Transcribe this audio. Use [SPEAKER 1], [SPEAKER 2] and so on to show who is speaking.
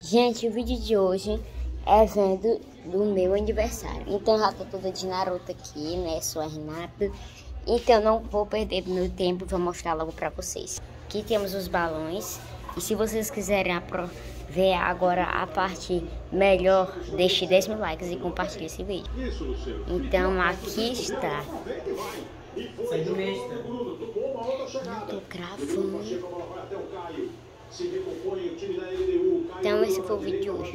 [SPEAKER 1] Gente, o vídeo de hoje é vendo do meu aniversário. Então já tô toda de Naruto aqui, né? Sou a Renata. Então não vou perder meu tempo, vou mostrar logo pra vocês. Aqui temos os balões. E se vocês quiserem ver agora a parte melhor, deixe 10 mil likes e compartilhe esse vídeo. Então aqui está. Não tô gravando. Então esse foi o vídeo de hoje.